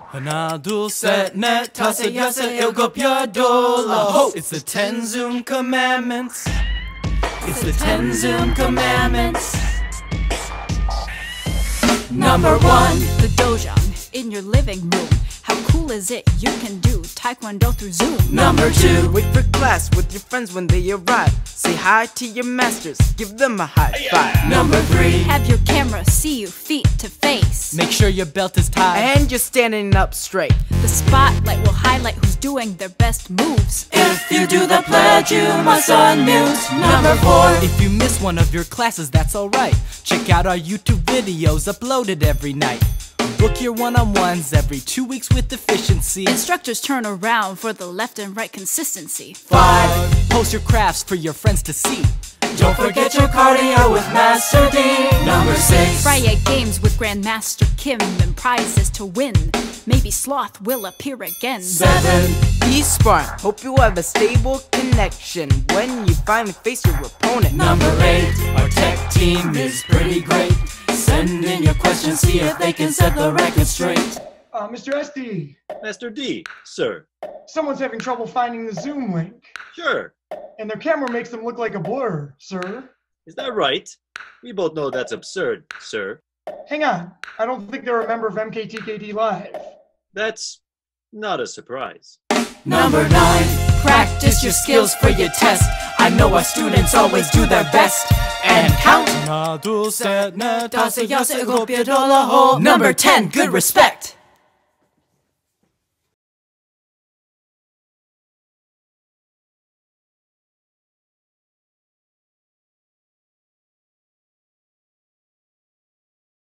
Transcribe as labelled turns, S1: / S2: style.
S1: 하나 둘셋넷 다섯 여섯 일곱 여덟 아홉. It's the 10 Zoom commandments. It's the 10 Zoom commandments.
S2: Number 1, the dojang in your living room. How cool is it you can do taekwondo through Zoom?
S1: Number 2,
S3: wait for class with your friends when they arrive. Say hi to your masters, give them a high five.
S1: Number 3,
S2: have your camera see you feet to face.
S1: make sure your belt is tied
S3: And you're standing up straight.
S2: The spotlight will highlight who's doing their best moves.
S1: If you do the pledge, you must unmute. Number 4, if you miss one of your classes, that's alright. Check out our YouTube videos uploaded every night. Book your one-on-ones every 2 weeks with efficiency.
S2: Instructors turn around for the left and right consistency.
S1: 5, post your crafts for your friends to see. Don't forget your cardio with Master D. Number 6,
S2: Friday games with Grandmaster Kim and prizes to win. Maybe Sloth will appear again.
S1: 7,
S3: Be smart, hope you have a stable connection when you finally face your opponent.
S1: Number 8, our tech team is pretty great. Send in your questions, see if they can set the record straight.
S4: Mr. SD,
S5: Master D, sir.
S4: someone's having trouble finding the Zoom link,
S5: Sure.
S4: and their camera makes them look like a blur, sir.
S5: Is that right? We both know that's absurd, sir.
S4: Hang on, I don't think they're a member of MKTKD Live.
S5: That's not a surprise.
S1: Number 9, practice your skills for your test. I know our students always do their best. And count. 하나 둘셋넷 다섯 여섯 일곱 여덟 아홉. Number 10, good respect.